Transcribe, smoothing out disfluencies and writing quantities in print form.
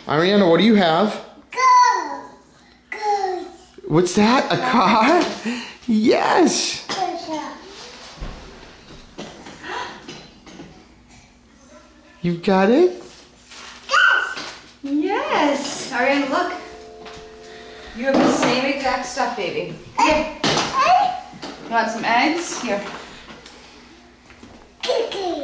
Ariana, what do you have? What's that? A car? Yes. You've got it? Yes. Ariana, look. You have the same exact stuff, baby. Here. You want some eggs? Here.